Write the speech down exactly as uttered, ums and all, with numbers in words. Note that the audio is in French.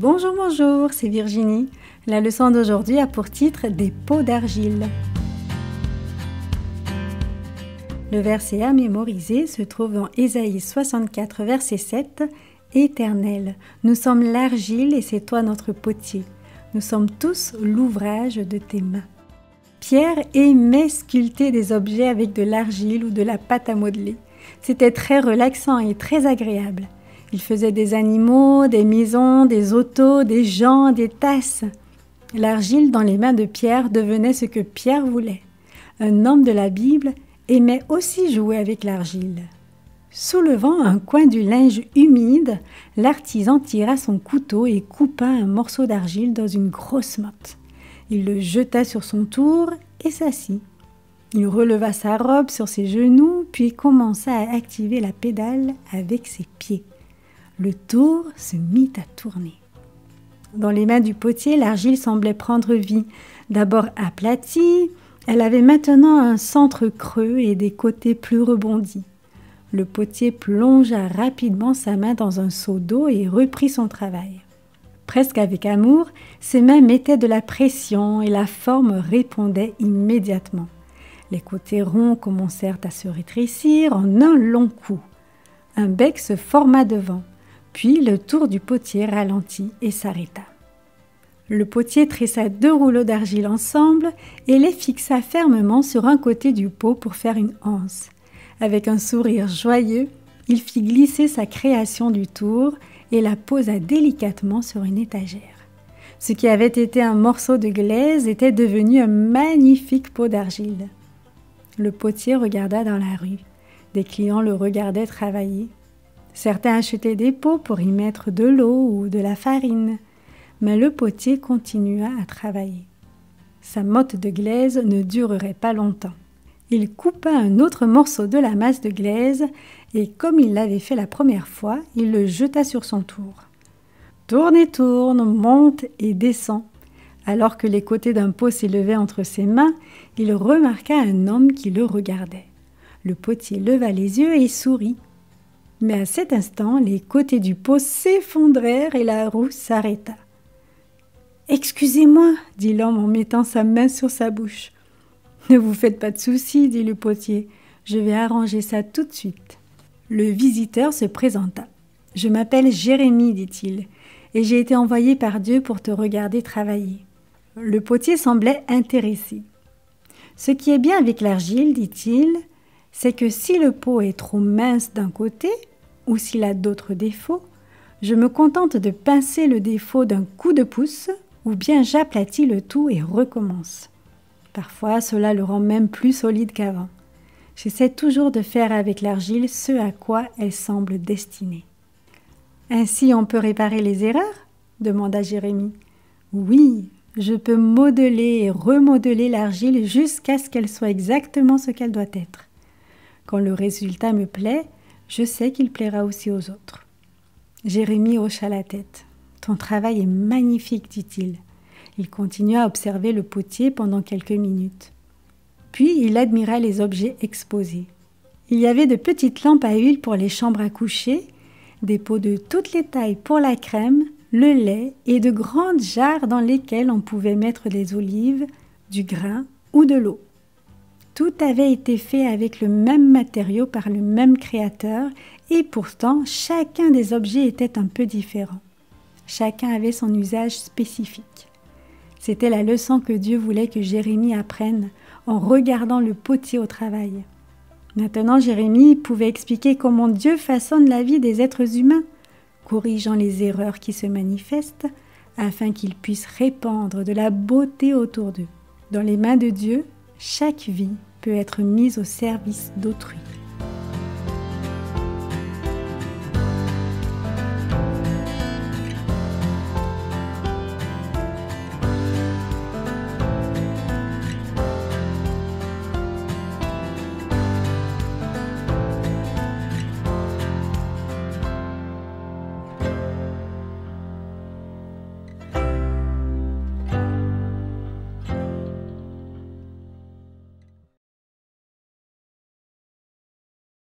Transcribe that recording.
Bonjour, bonjour, c'est Virginie. La leçon d'aujourd'hui a pour titre « Des pots d'argile ». Le verset à mémoriser se trouve dans Ésaïe soixante-quatre, verset sept. « Éternel, nous sommes l'argile et c'est toi notre potier. Nous sommes tous l'ouvrage de tes mains. » Pierre aimait sculpter des objets avec de l'argile ou de la pâte à modeler. C'était très relaxant et très agréable. Il faisait des animaux, des maisons, des autos, des gens, des tasses. L'argile dans les mains de Pierre devenait ce que Pierre voulait. Un homme de la Bible aimait aussi jouer avec l'argile. Soulevant un coin du linge humide, l'artisan tira son couteau et coupa un morceau d'argile dans une grosse motte. Il le jeta sur son tour et s'assit. Il releva sa robe sur ses genoux, puis commença à activer la pédale avec ses pieds. Le tour se mit à tourner. Dans les mains du potier, l'argile semblait prendre vie. D'abord aplatie, elle avait maintenant un centre creux et des côtés plus rebondis. Le potier plongea rapidement sa main dans un seau d'eau et reprit son travail. Presque avec amour, ses mains mettaient de la pression et la forme répondait immédiatement. Les côtés ronds commencèrent à se rétrécir en un long coup. Un bec se forma devant, puis le tour du potier ralentit et s'arrêta. Le potier tressa deux rouleaux d'argile ensemble et les fixa fermement sur un côté du pot pour faire une anse. Avec un sourire joyeux, il fit glisser sa création du tour et la posa délicatement sur une étagère. Ce qui avait été un morceau de glaise était devenu un magnifique pot d'argile. Le potier regarda dans la rue. Des clients le regardaient travailler. Certains achetaient des pots pour y mettre de l'eau ou de la farine. Mais le potier continua à travailler. Sa motte de glaise ne durerait pas longtemps. Il coupa un autre morceau de la masse de glaise et, comme il l'avait fait la première fois, il le jeta sur son tour. Tourne et tourne, monte et descend. Alors que les côtés d'un pot s'élevaient entre ses mains, il remarqua un homme qui le regardait. Le potier leva les yeux et sourit. Mais à cet instant, les côtés du pot s'effondrèrent et la roue s'arrêta. « Excusez-moi, » dit l'homme en mettant sa main sur sa bouche. « Ne vous faites pas de soucis, » dit le potier. « Je vais arranger ça tout de suite. » Le visiteur se présenta. « Je m'appelle Jérémie, dit-il, et j'ai été envoyé par Dieu pour te regarder travailler. » Le potier semblait intéressé. « Ce qui est bien avec l'argile, dit-il, c'est que si le pot est trop mince d'un côté, ou s'il a d'autres défauts, je me contente de pincer le défaut d'un coup de pouce, ou bien j'aplatis le tout et recommence. Parfois, cela le rend même plus solide qu'avant. J'essaie toujours de faire avec l'argile ce à quoi elle semble destinée. « Ainsi, on peut réparer les erreurs ?» demanda Jérémie. « Oui, je peux modeler et remodeler l'argile jusqu'à ce qu'elle soit exactement ce qu'elle doit être. Quand le résultat me plaît, je sais qu'il plaira aussi aux autres. » Jérémie hocha la tête. « Ton travail est magnifique, dit-il. » Il continua à observer le potier pendant quelques minutes. Puis il admira les objets exposés. Il y avait de petites lampes à huile pour les chambres à coucher, des pots de toutes les tailles pour la crème, le lait et de grandes jarres dans lesquelles on pouvait mettre des olives, du grain ou de l'eau. Tout avait été fait avec le même matériau par le même créateur et pourtant chacun des objets était un peu différent. Chacun avait son usage spécifique. C'était la leçon que Dieu voulait que Jérémie apprenne en regardant le potier au travail. Maintenant, Jérémie pouvait expliquer comment Dieu façonne la vie des êtres humains, corrigeant les erreurs qui se manifestent afin qu'ils puissent répandre de la beauté autour d'eux. Dans les mains de Dieu, chaque vie peut être mise au service d'autrui.